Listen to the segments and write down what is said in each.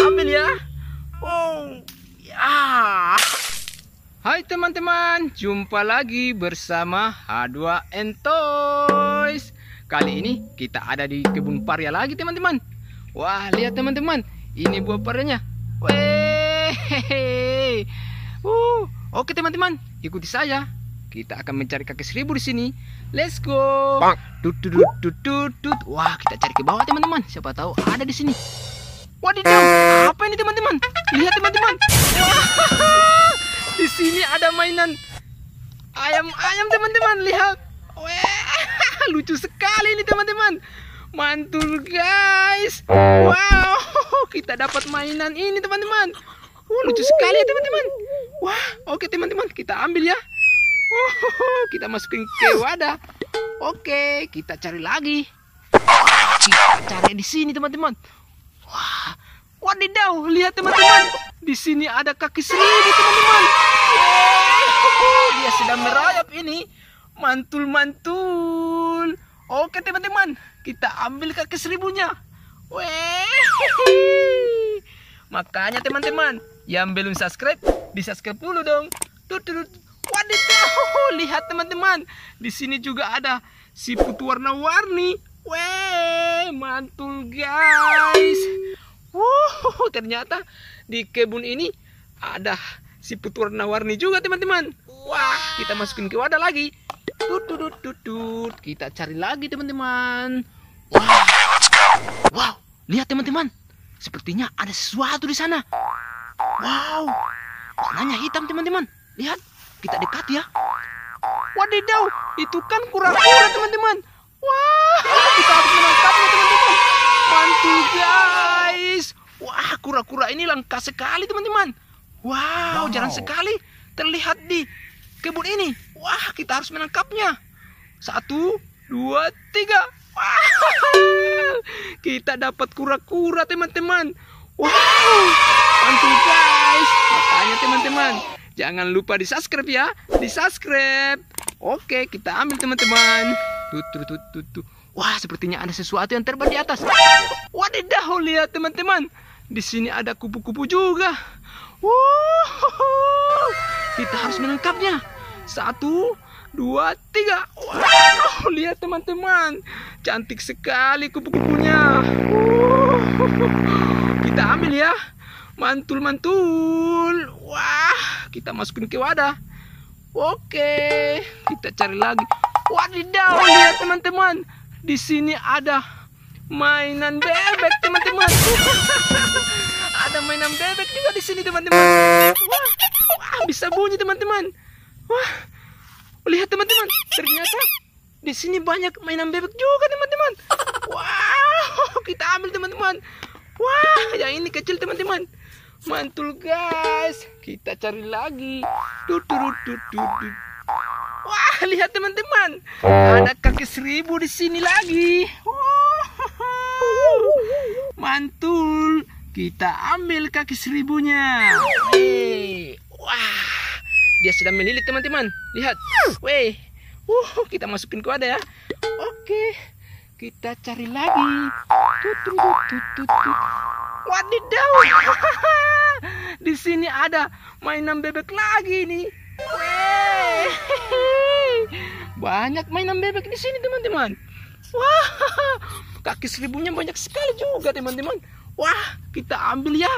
ambil ya. Oh, ya. Hai teman-teman, jumpa lagi bersama H2N Toys. Kali ini kita ada di kebun paria lagi teman-teman. Wah, lihat teman-teman, ini buah parianya. Weh. Oke teman-teman, ikuti saya. Kita akan mencari kaki seribu di sini. Let's go. Tut. Wah, kita cari ke bawah teman-teman. Siapa tahu ada di sini. Wadidaw, apa ini teman-teman? Lihat teman-teman. Di sini ada mainan ayam-ayam teman-teman. Lihat. Wah, lucu sekali ini teman-teman. Mantul guys. Wow, kita dapat mainan ini teman-teman. Lucu sekali ya teman-teman. Wah, oke teman-teman, kita ambil ya. Kita masukin ke wadah. Oke, kita cari lagi. Kita cari di sini teman-teman. Wah, wadidaw, lihat teman-teman. Di sini ada kaki seribu teman-teman. Dia sedang merayap ini. Mantul-mantul. Oke teman-teman, kita ambil kaki seribunya. Makanya teman-teman, yang belum subscribe, di-subscribe dulu dong. Wadidaw, lihat teman-teman. Di sini juga ada siput warna-warni. Mantul guys. Ternyata di kebun ini ada siput warna-warni juga teman-teman. Wah, kita masukin ke wadah lagi. Kita cari lagi teman-teman. Wow, lihat teman-teman. Sepertinya ada sesuatu di sana. Wow, warnanya hitam teman-teman. Lihat, kita dekat ya. Wadidaw, itu kan kura-kura teman-teman. Wah, kita harus menangkapnya teman-teman. Mantul guys. Wah, kura-kura ini langka sekali teman-teman. Wow, jarang sekali terlihat di kebun ini. Wah, kita harus menangkapnya. 1, 2, 3. Wah, kita dapat kura-kura teman-teman. Wow, mantul guys. Makanya teman-teman, jangan lupa di-subscribe ya. Di-subscribe. Oke, kita ambil teman-teman. Wah, sepertinya ada sesuatu yang terbang di atas. Wadidaw, lihat teman-teman. Di sini ada kupu-kupu juga. Wow, kita harus menangkapnya. 1, 2, 3. Wow, lihat teman-teman. Cantik sekali kupu-kupunya. Kita ambil ya. Mantul-mantul. Wah, kita masukin ke wadah. Oke, kita cari lagi. Wadidaw, lihat teman-teman. Di sini ada mainan bebek teman-teman. Ada mainan bebek juga di sini teman-teman. Wah, bisa bunyi teman-teman. Wah, lihat teman-teman. Ternyata di sini banyak mainan bebek juga teman-teman. Wow, kita ambil teman-teman. Wah, yang ini kecil teman-teman. Mantul guys. Kita cari lagi. Wah, lihat teman-teman. Ada kaki seribu di sini lagi. Mantul. Kita ambil kaki seribunya. Wah, dia sedang melilit teman-teman. Lihat. Kita masukin ke wadah ya. Oke, kita cari lagi. Wadidaw. Di sini ada mainan bebek lagi nih. Banyak mainan bebek di sini teman-teman. Wah, kaki seribunya banyak sekali juga teman-teman. Wah, kita ambil ya.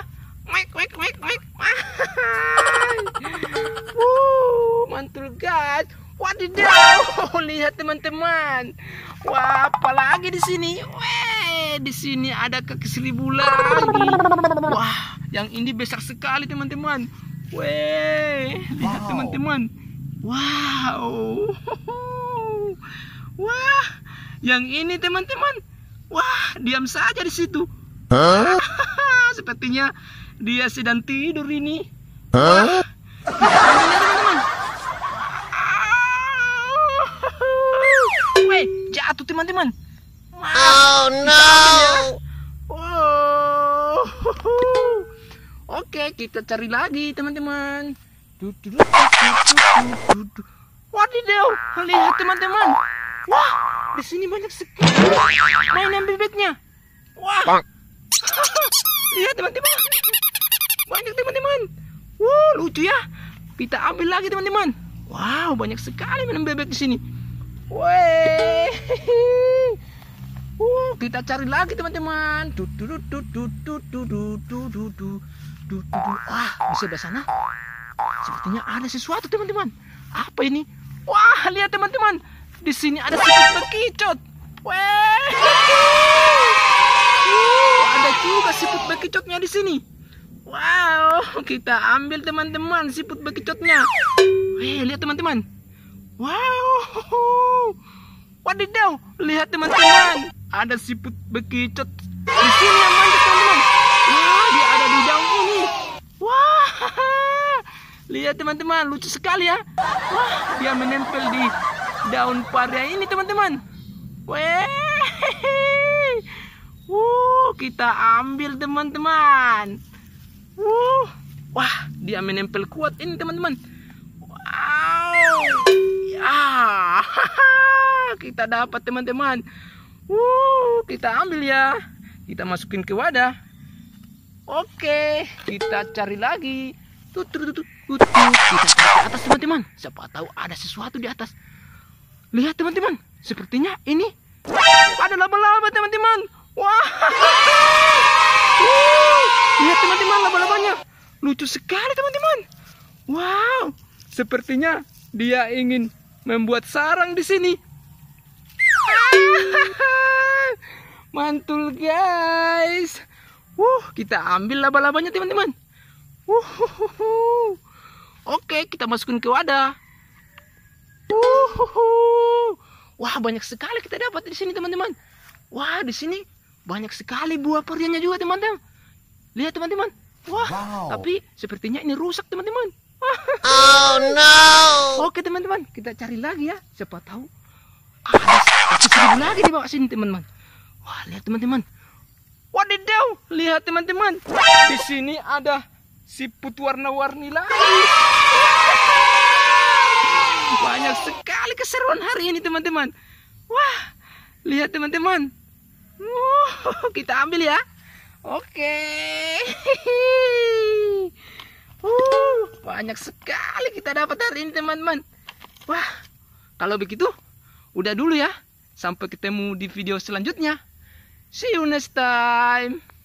Mantul guys. Wadidaw, lihat teman-teman. Wah, apalagi di sini? Di sini ada kaki seribu lagi. Wah, yang ini besar sekali teman-teman. Lihat teman-teman. Wow. Wah, yang ini teman-teman. Wah, diam saja di situ. Sepertinya dia sedang tidur ini. Wah, teman-teman. Jatuh teman-teman. Oh no. Oke, kita cari lagi teman-teman. Wadidaw, lihat teman-teman. Wah, di sini banyak sekali mainan bebeknya. Wah, Lihat teman-teman. Banyak teman-teman. Wow, lucu ya. Kita ambil lagi teman-teman. Wow, banyak sekali mainan bebek di sini. Weh. Kita cari lagi teman-teman. Wah, di sebelah sana sepertinya ada sesuatu teman-teman. Apa ini? Wah, lihat teman-teman. Di sini ada siput bekicot. Weh. Ada juga siput bekicotnya di sini. Wow, kita ambil teman-teman siput bekicotnya. Weh, lihat teman-teman. Wow. Wadidaw, lihat teman-teman. Ada siput bekicot di sini yang manjat teman-teman. Wah, dia ada di daun ini. Wah, lihat teman-teman, lucu sekali ya. Wah, dia menempel di daun paria ini teman-teman. Weh, kita ambil teman-teman. Wah, dia menempel kuat ini teman-teman. Wow, ya, kita dapat teman-teman. Kita ambil ya. Kita masukin ke wadah. Oke, kita cari lagi. Kita cari ke atas teman-teman. Siapa tahu ada sesuatu di atas. Lihat teman-teman, sepertinya ini ada laba-laba teman-teman. Wah, lihat teman-teman laba-labanya. Lucu sekali teman-teman. Wow, sepertinya dia ingin membuat sarang di sini. Mantul guys. Kita ambil laba-labanya teman-teman. Oke, kita masukin ke wadah. Wah, banyak sekali kita dapat di sini teman-teman. Wah, di sini banyak sekali buah pariannya juga teman-teman. Lihat teman-teman. Wah, tapi sepertinya ini rusak teman-teman. Oh no. Oke teman-teman, kita cari lagi ya. Siapa tahu ada 1.000 lagi di bawah sini teman-teman. Wah, lihat teman-teman. Wadidaw, lihat teman-teman. Di sini ada siput warna-warni lagi. Banyak sekali keseruan hari ini teman-teman. Wah, lihat teman-teman. Kita ambil ya. Oke. Banyak sekali kita dapat hari ini teman-teman. Wah, kalau begitu udah dulu ya. Sampai ketemu di video selanjutnya. See you next time.